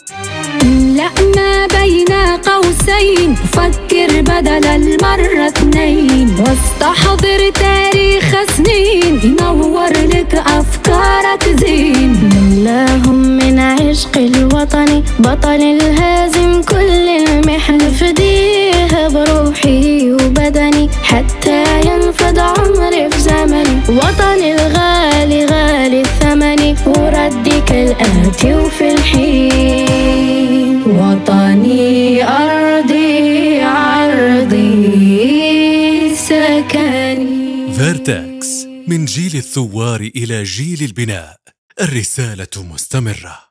لا ما بين قوسين، فكر بدل المرة 2 واستحضر تاريخ سنين ينور لك أفكارك زين. ملاهم من عشق الوطن بطل الهازم كل المحن، فديها بروحي وبدني حتى ينفد عمري في زمني. وطني الغالي غالي الثمن وردك الآتي وفي الحين. وطني أرضي عرضي سكني. فيرتكس، من جيل الثوار إلى جيل البناء، الرسالة مستمرة.